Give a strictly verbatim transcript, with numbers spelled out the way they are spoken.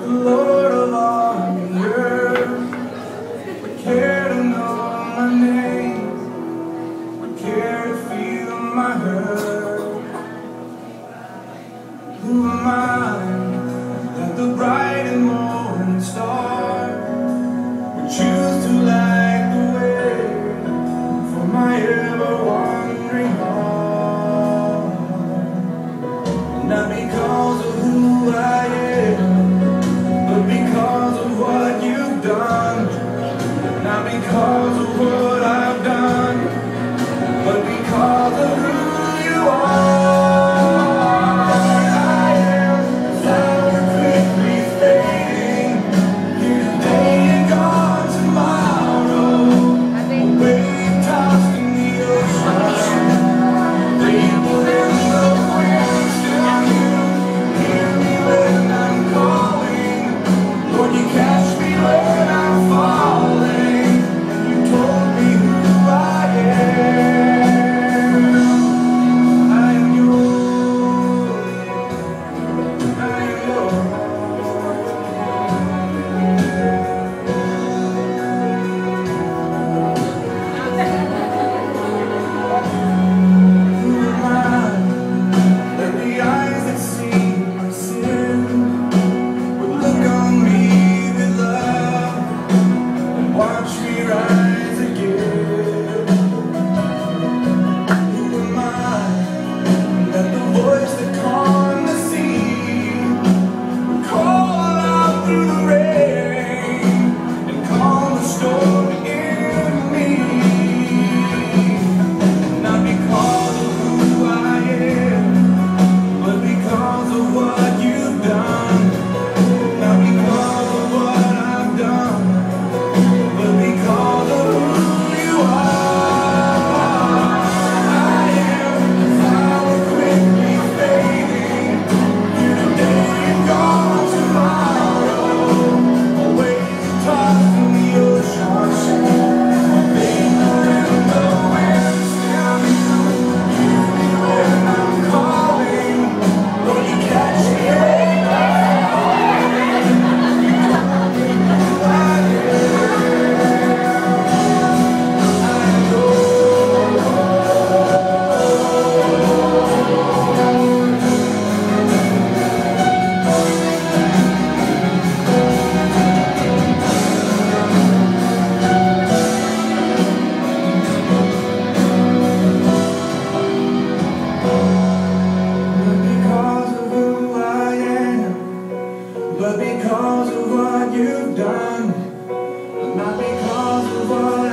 Lord of all the earth would care to know my name, would care to feel my hurt. Who am I that the bright and morning star would choose to light the way for my ever-wandering heart? Not because of who I am, but because of what you've done. Not because of what I've done, but because of who you are. I am a flower quickly fading, here today and gone tomorrow. A wave tossed in the ocean, people in the wind, still you hear me when I'm calling. Lord, you catch me when I'm falling, and you told me who I am. I am yours, I am yours. Who am I that the eyes that see my sin would look on me with love and watch me rise again? Who am I that the voice that calmed the sea would call out through the rain and calm the storm in me? Not because of who I am, but because of what you've done. Not because of what I've done, but because of who you are. I am a flower quickly fading, here today and gone tomorrow. A wave tossed in the ocean, a finger in the wind, still you hear me when I'm calling. Lord, you catch me when I'm falling. You told me who I Not because of who I am, but because of what you've done. Not because of what